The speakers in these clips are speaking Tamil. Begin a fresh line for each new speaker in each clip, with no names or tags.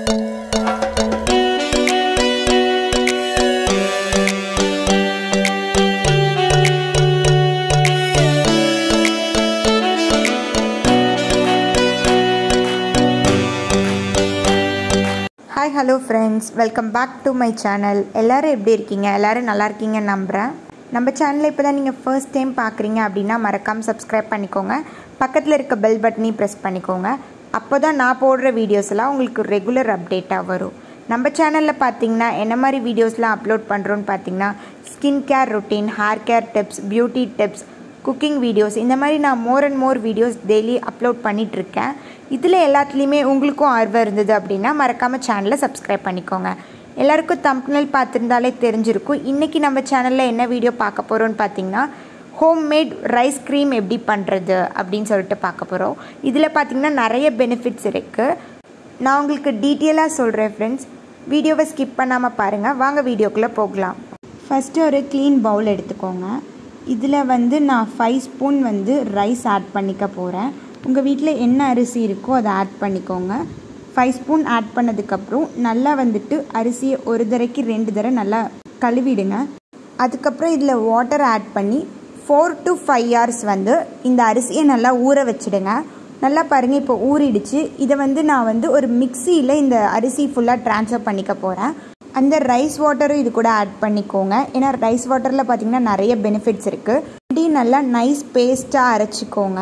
Hi, hello friends, welcome back to my channel. எல்லாரும் எப்படி இருக்கீங்க? எல்லாரும் நல்லா இருக்கீங்கன்னு நம்புறேன். நம்ம சேனலை இப்போதான் நீங்கள் ஃபர்ஸ்ட் டைம் பார்க்குறீங்க அப்படின்னா மறக்காமல் சப்ஸ்கிரைப் பண்ணிக்கோங்க. பக்கத்தில் இருக்க பெல் பட்டனையும் ப்ரெஸ் பண்ணிக்கோங்க. அப்போ தான் நான் போடுற வீடியோஸ்லாம் உங்களுக்கு ரெகுலர் அப்டேட்டாக வரும். நம்ம சேனலில் பார்த்தீங்கன்னா என்ன மாதிரி வீடியோஸ்லாம் அப்லோட் பண்ணுறோன்னு பார்த்தீங்கன்னா skin care routine, hair care tips, beauty tips, cooking videos, இந்த மாதிரி நான் more and more videos daily upload பண்ணிகிட்ருக்கேன். இதில் எல்லாத்துலேயுமே உங்களுக்கும் ஆர்வம் இருந்தது அப்படின்னா மறக்காமல் சேனலை சப்ஸ்கிரைப் பண்ணிக்கோங்க. எல்லாருக்கும் தம்ப்நெயில் பார்த்துருந்தாலே தெரிஞ்சிருக்கும். இன்றைக்கி நம்ம சேனலில் என்ன வீடியோ பார்க்க போகிறோன்னு பார்த்தீங்கன்னா ஹோம்மேட் ரைஸ் க்ரீம் எப்படி பண்ணுறது அப்படின்னு சொல்லிட்டு பார்க்க போகிறோம். இதில் பார்த்திங்கன்னா நிறைய பெனிஃபிட்ஸ் இருக்குது. நான் உங்களுக்கு டீட்டெயிலாக சொல்கிறேன் ஃப்ரெண்ட்ஸ். வீடியோவை ஸ்கிப் பண்ணாமல் பாருங்கள். வாங்க வீடியோக்குள்ளே போகலாம். ஃபஸ்ட்டு ஒரு க்ளீன் பவுல் எடுத்துக்கோங்க. இதில் நான் 5 ஸ்பூன் ரைஸ் ஆட் பண்ணிக்க போகிறேன். உங்கள் வீட்டில் என்ன அரிசி இருக்கோ அதை ஆட் பண்ணிக்கோங்க. 5 ஸ்பூன் ஆட் பண்ணதுக்கப்புறம் நல்லா அரிசியை ஒரு தடவைக்கு 2 தடவை நல்லா கழுவிடுங்க. அதுக்கப்புறம் இதில் வாட்டர் ஆட் பண்ணி 4 to 5 hours இந்த அரிசியை நல்லா ஊற வச்சுடுங்க. நல்லா பாருங்கள், இப்போ ஊறிடுச்சு. இதை நான் ஒரு மிக்சியில் இந்த அரிசி ஃபுல்லாக ட்ரான்ஸ்ஃபர் பண்ணிக்க போகிறேன். அந்த ரைஸ் வாட்டரும் இது கூட ஆட் பண்ணிக்கோங்க. ஏன்னா ரைஸ் வாட்டரில் பார்த்திங்கன்னா நிறைய பெனிஃபிட்ஸ் இருக்குது. இப்படி நல்லா நைஸ் பேஸ்ட்டாக அரைச்சிக்கோங்க.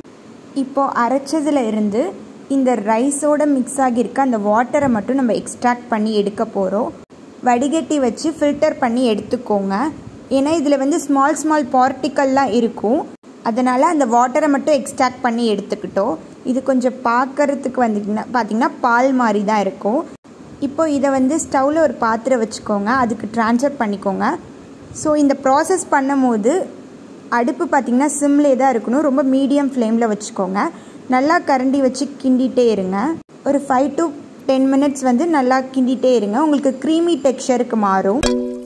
இப்போது அரைச்சதில் இருந்து இந்த ரைஸோடு மிக்ஸ் ஆகியிருக்க அந்த வாட்டரை மட்டும் நம்ம எக்ஸ்ட்ராக்ட் பண்ணி எடுக்க போகிறோம். வடிகட்டி வச்சு ஃபில்டர் பண்ணி எடுத்துக்கோங்க. ஏன்னா இதில் ஸ்மால் பார்ட்டிக்கல்லாம் இருக்கும். அதனால் அந்த வாட்டரை மட்டும் எக்ஸ்ட்ராக்ட் பண்ணி எடுத்துக்கிட்டோம். இது கொஞ்சம் பார்க்குறதுக்கு பார்த்திங்கன்னா பால் மாதிரி தான் இருக்கும். இப்போ இதை ஸ்டவ்வில் ஒரு பாத்திரம் வச்சுக்கோங்க. அதுக்கு ட்ரான்ஸ்ஃபர் பண்ணிக்கோங்க. ஸோ இந்த ப்ராசஸ் பண்ணும்போது அடுப்பு பார்த்திங்கன்னா சிம்லே தான் இருக்கணும். ரொம்ப மீடியம் ஃப்ளேமில் வச்சுக்கோங்க. நல்லா கரண்டி வச்சு கிண்டிகிட்டே இருங்க. ஒரு 5 to 10 minutes நல்லா கிண்டிகிட்டே இருங்க. உங்களுக்கு க்ரீமி டெக்ஸ்சருக்கு மாறும்.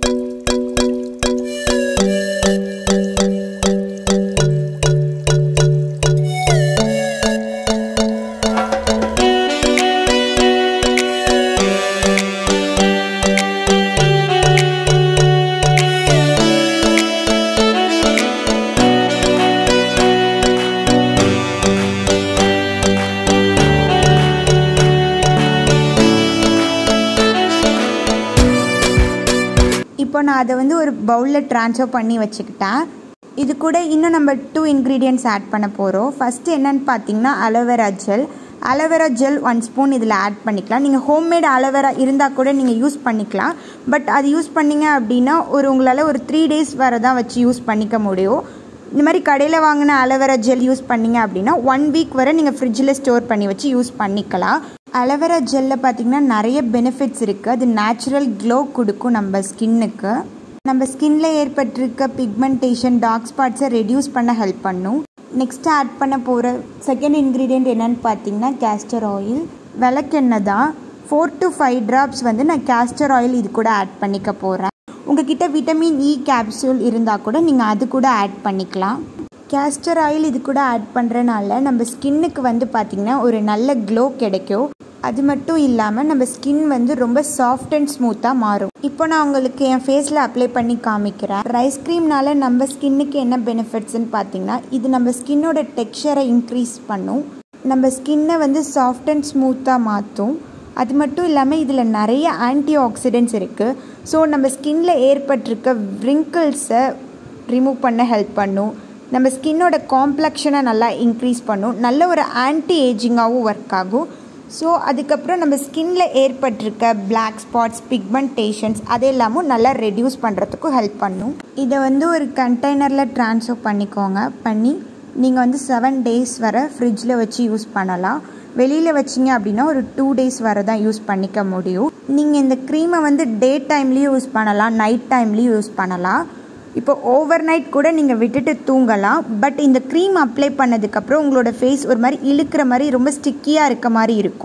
இப்போ நான் அதை ஒரு பவுலில் ட்ரான்ஸ்ஃபர் பண்ணி வச்சுக்கிட்டேன். இது கூட இன்னும் நம்ம 2 ingredients ஆட் பண்ண போகிறோம். ஃபஸ்ட்டு என்னென்னு பார்த்தீங்கன்னா aloe vera gel. Aloe vera gel 1 spoon இதில் ஆட் பண்ணிக்கலாம். நீங்கள் ஹோம்மேட் அலோவேரா இருந்தால் கூட நீங்கள் யூஸ் பண்ணிக்கலாம். பட் அது யூஸ் பண்ணிங்க அப்படின்னா உங்களால் ஒரு 3 days வரை தான் வச்சு யூஸ் பண்ணிக்க முடியும். இந்த மாதிரி கடையில் வாங்கின அலோவேரா ஜெல் யூஸ் பண்ணிங்க அப்படின்னா 1 week வரை நீங்கள் ஃப்ரிட்ஜில் ஸ்டோர் பண்ணி வச்சு யூஸ் பண்ணிக்கலாம். அலோவேரா ஜெல்லில் பார்த்திங்கன்னா நிறைய பெனிஃபிட்ஸ் இருக்குது. அது நேச்சுரல் க்ளோ கொடுக்கும் நம்ம ஸ்கின்னுக்கு. நம்ம ஸ்கின்ல ஏற்பட்டிருக்க பிக்மெண்டேஷன், டார்க் ஸ்பாட்ஸை ரெடியூஸ் பண்ண ஹெல்ப் பண்ணும். நெக்ஸ்ட்டு ஆட் பண்ண போகிற செகண்ட் இன்க்ரீடியண்ட் என்னென்னு பார்த்தீங்கன்னா கேஸ்டர் ஆயில். விளக்கெண்ணெய் தான். 4 to 5 drops நான் கேஸ்டர் ஆயில் இது கூட ஆட் பண்ணிக்க போகிறேன். உங்ககிட்ட விட்டமின் இ கேப்சூல் இருந்தால் கூட நீங்கள் அது கூட ஆட் பண்ணிக்கலாம். கேஸ்டர் ஆயில் இது கூட ஆட் பண்ணுறனால நம்ம ஸ்கின்னுக்கு பார்த்திங்கன்னா ஒரு நல்ல க்ளோ கிடைக்கும். அது மட்டும் இல்லாமல் நம்ம ஸ்கின் ரொம்ப சாஃப்ட் அண்ட் ஸ்மூத்தாக மாறும். இப்போ நான் உங்களுக்கு என் ஃபேஸில் அப்ளை பண்ணி காமிக்கிறேன். ரைஸ் க்ரீம்னால நம்ம ஸ்கின்னுக்கு என்ன பெனிஃபிட்ஸ்ன்னு பார்த்தீங்கன்னா இது நம்ம ஸ்கின்னோட டெக்ஸ்சரை இன்க்ரீஸ் பண்ணும். நம்ம ஸ்கின்னை சாஃப்ட் அண்ட் ஸ்மூத்தாக மாற்றும். அது மட்டும் இல்லாமல் இதில் நிறைய ஆன்டி ஆக்சிடென்ட்ஸ் இருக்குது. ஸோ நம்ம ஸ்கின்னில் ஏற்பட்டிருக்க வ்ரிங்கிள்ஸை ரிமூவ் பண்ண ஹெல்ப் பண்ணும். நம்ம ஸ்கின்னோட காம்ப்ளெக்ஷனை நல்லா இன்க்ரீஸ் பண்ணும். நல்ல ஒரு ஆன்டி ஏஜிங்காகவும் ஒர்க் ஆகும். ஸோ அதுக்கப்புறம் நம்ம ஸ்கின்ல ஏற்பட்டிருக்க பிளாக் ஸ்பாட்ஸ், பிக்மெண்டேஷன்ஸ் அதெல்லாமும் நல்லா ரெடியூஸ் பண்ணுறதுக்கும் ஹெல்ப் பண்ணும். இதை ஒரு கண்டெய்னரில் ட்ரான்ஸ்ஃபர் பண்ணிக்கோங்க. பண்ணி நீங்கள் 7 days வரை ஃப்ரிட்ஜில் வச்சு யூஸ் பண்ணலாம். வெளியில் வச்சிங்க அப்படின்னா ஒரு 2 days வரை தான் யூஸ் பண்ணிக்க முடியும். நீங்கள் இந்த க்ரீமை டே டைம்லேயும் யூஸ் பண்ணலாம், நைட் டைம்லேயும் யூஸ் பண்ணலாம். இப்போ ஓவர் நைட் கூட நீங்கள் விட்டுட்டு தூங்கலாம். பட் இந்த க்ரீம் அப்ளை பண்ணதுக்கப்புறம் உங்களோட ஃபேஸ் ஒரு மாதிரி இழுக்கிற மாதிரி ரொம்ப ஸ்டிக்கியாக இருக்க மாதிரி இருக்கும்.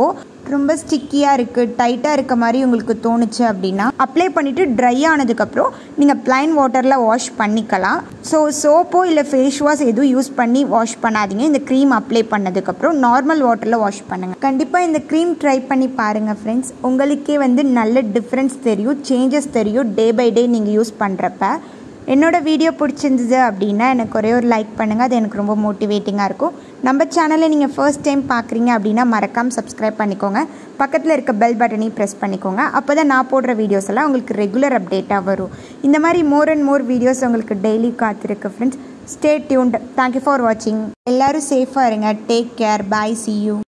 ரொம்ப ஸ்டிக்கியாக இருக்குது, டைட்டாக இருக்க மாதிரி உங்களுக்கு தோணுச்சு அப்படின்னா அப்ளை பண்ணிவிட்டு ட்ரை ஆனதுக்கப்புறம் நீங்கள் ப்ளைன் வாட்டரில் வாஷ் பண்ணிக்கலாம். ஸோ சோப்போ இல்லை ஃபேஸ் வாஷ் எதுவும் யூஸ் பண்ணி வாஷ் பண்ணாதீங்க. இந்த க்ரீம் அப்ளை பண்ணதுக்கப்புறம் நார்மல் வாட்டரில் வாஷ் பண்ணுங்கள். கண்டிப்பாக இந்த க்ரீம் ட்ரை பண்ணி பாருங்கள் ஃப்ரெண்ட்ஸ். உங்களுக்கே வந்து நல்ல டிஃப்ரென்ஸ் தெரியும், சேஞ்சஸ் தெரியும் டே பை டே நீங்கள் யூஸ் பண்ணுறப்ப. என்னோடய வீடியோ பிடிச்சிருந்தது அப்படின்னா எனக்கு ஒரே ஒரு லைக் பண்ணுங்கள், அது எனக்கு ரொம்ப மோட்டிவேட்டிங்காக இருக்கும். நம்ம சேனலை நீங்கள் ஃபர்ஸ்ட் டைம் பார்க்குறீங்க அப்படின்னா மறக்காமல் சப்ஸ்கிரைப் பண்ணிக்கோங்க. பக்கத்தில் இருக்க பெல் பட்டனையும் ப்ரெஸ் பண்ணிக்கோங்க. அப்போ தான் நான் போடுற வீடியோஸ் எல்லாம் உங்களுக்கு ரெகுலர் அப்டேட்டாக வரும். இந்த மாதிரி மோர் அண்ட் மோர் வீடியோஸ் உங்களுக்கு டெய்லி காத்திருக்கு friends. Stay tuned. Thank you for வாட்சிங். எல்லோரும் சேஃபாக இருங்க. Take care. Bye. see you.